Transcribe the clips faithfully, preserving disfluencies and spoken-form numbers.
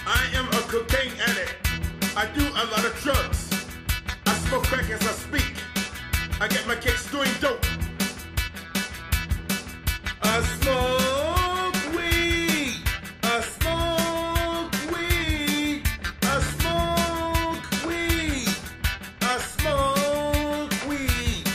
I am a cocaine addict. I do a lot of drugs. I smoke crack as I speak. I get my kicks doing dope. I smoke weed. I smoke weed. I smoke weed. I smoke weed.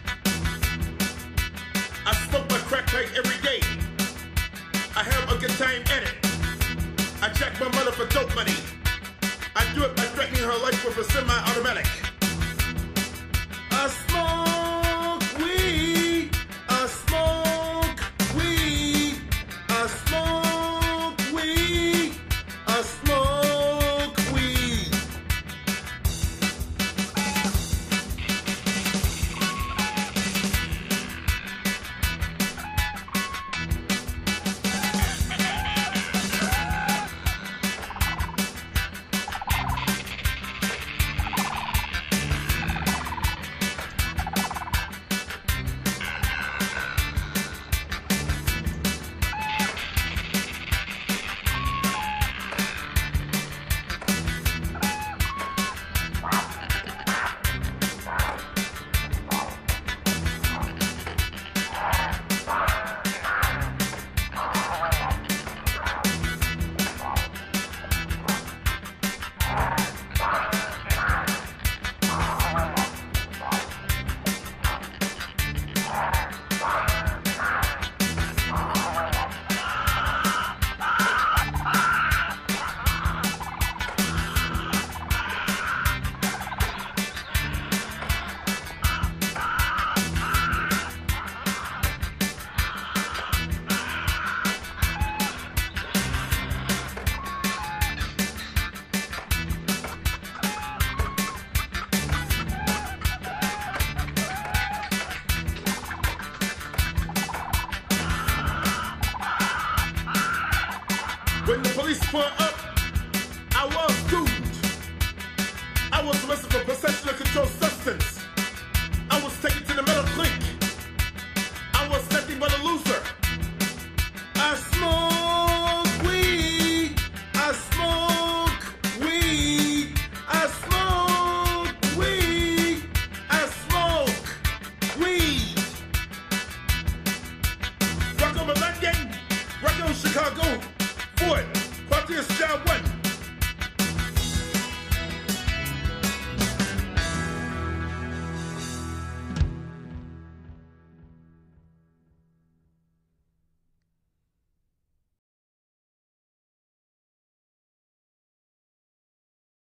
I smoke my crack pipe every day. I have a good time at it. I check my mother for dope money. I do it by threatening her life with a semi-automatic. I smoke weed. I smoke weed. I smoke weed. I smoke weed. When the police pulled up, I was doomed. I was arrested for possession of controlled substance. I was taken to the metal clink. I was nothing but a loser. I smoke weed. I smoke weed. I smoke weed. I smoke weed. Rock over London. Rock over Chicago.